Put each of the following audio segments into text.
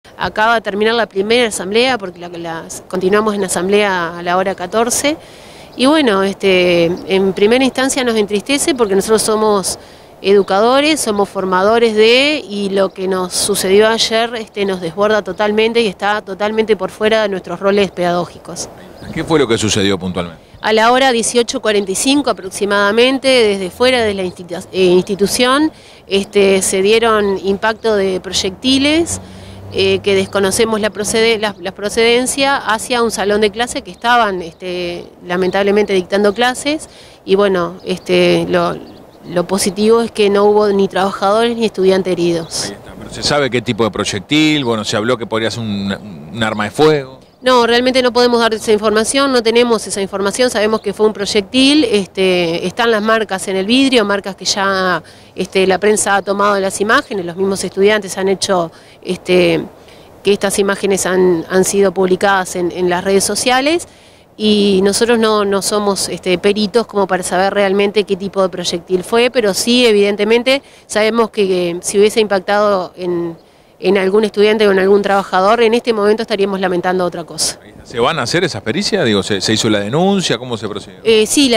Acaba de terminar la primera asamblea, porque continuamos en la asamblea a la hora 14. Y bueno, en primera instancia nos entristece porque nosotros somos educadores, somos formadores y lo que nos sucedió ayer nos desborda totalmente y está totalmente por fuera de nuestros roles pedagógicos. ¿Qué fue lo que sucedió puntualmente? A la hora 18:45 aproximadamente, desde fuera de la institución, se dieron impacto de proyectiles que desconocemos la procedencia hacia un salón de clase que estaban lamentablemente dictando clases y bueno, lo positivo es que no hubo ni trabajadores ni estudiantes heridos. Ahí está. ¿Pero se sabe qué tipo de proyectil? Bueno, se habló que podría ser un arma de fuego. No, realmente no podemos dar esa información, no tenemos esa información, sabemos que fue un proyectil, están las marcas en el vidrio, marcas que ya la prensa ha tomado las imágenes, los mismos estudiantes han hecho que estas imágenes han sido publicadas en las redes sociales y nosotros no somos peritos como para saber realmente qué tipo de proyectil fue, pero sí evidentemente sabemos que si hubiese impactado en algún estudiante o en algún trabajador, en este momento estaríamos lamentando otra cosa. ¿Se van a hacer esas pericias? Digo, ¿se hizo la denuncia? ¿Cómo se procedió? Sí,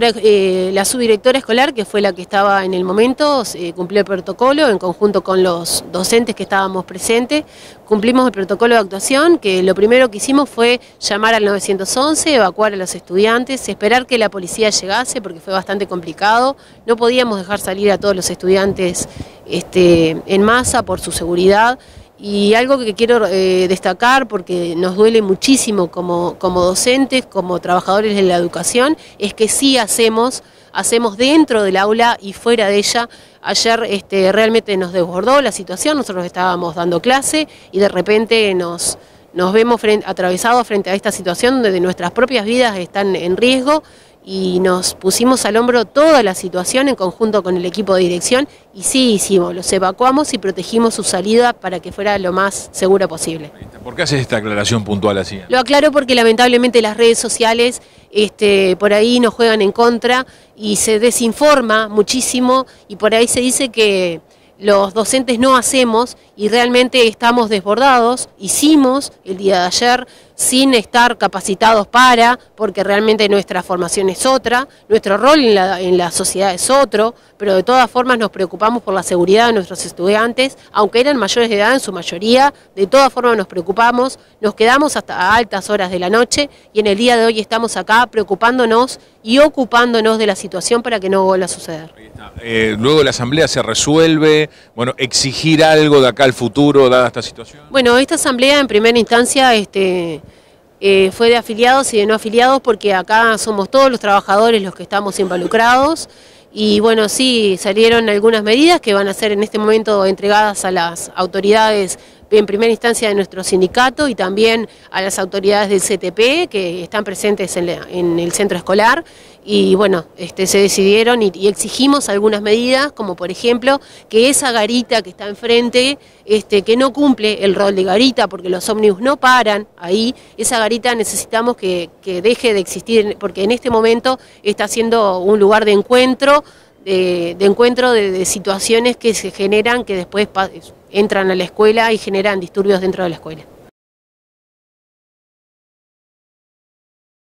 la subdirectora escolar, que fue la que estaba en el momento, cumplió el protocolo en conjunto con los docentes que estábamos presentes. Cumplimos el protocolo de actuación, que lo primero que hicimos fue llamar al 911, evacuar a los estudiantes, esperar que la policía llegase porque fue bastante complicado. No podíamos dejar salir a todos los estudiantes en masa por su seguridad. Y algo que quiero destacar, porque nos duele muchísimo como docentes, como trabajadores de la educación, es que sí hacemos dentro del aula y fuera de ella. Ayer realmente nos desbordó la situación, nosotros estábamos dando clase y de repente nos vemos atravesados frente a esta situación donde nuestras propias vidas están en riesgo y nos pusimos al hombro toda la situación en conjunto con el equipo de dirección y sí hicimos, los evacuamos y protegimos su salida para que fuera lo más segura posible. ¿Por qué haces esta aclaración puntual así? Lo aclaro porque lamentablemente las redes sociales por ahí nos juegan en contra y se desinforma muchísimo y por ahí se dice que los docentes no hacemos y realmente estamos desbordados, hicimos el día de ayer sin estar capacitados porque realmente nuestra formación es otra, nuestro rol en la sociedad es otro, pero de todas formas nos preocupamos por la seguridad de nuestros estudiantes, aunque eran mayores de edad en su mayoría, de todas formas nos preocupamos, nos quedamos hasta altas horas de la noche y en el día de hoy estamos acá preocupándonos y ocupándonos de la situación para que no vuelva a suceder. Luego de la asamblea se resuelve, bueno, exigir algo de acá al futuro dada esta situación. Bueno, esta asamblea en primera instancia fue de afiliados y de no afiliados porque acá somos todos los trabajadores los que estamos involucrados y bueno, sí salieron algunas medidas que van a ser en este momento entregadas a las autoridades en primera instancia de nuestro sindicato y también a las autoridades del CTP que están presentes en el centro escolar y bueno, se decidieron y exigimos algunas medidas como por ejemplo que esa garita que está enfrente, que no cumple el rol de garita porque los ómnibus no paran ahí, esa garita necesitamos que deje de existir porque en este momento está siendo un lugar de encuentro, de situaciones que se generan que después entran a la escuela y generan disturbios dentro de la escuela.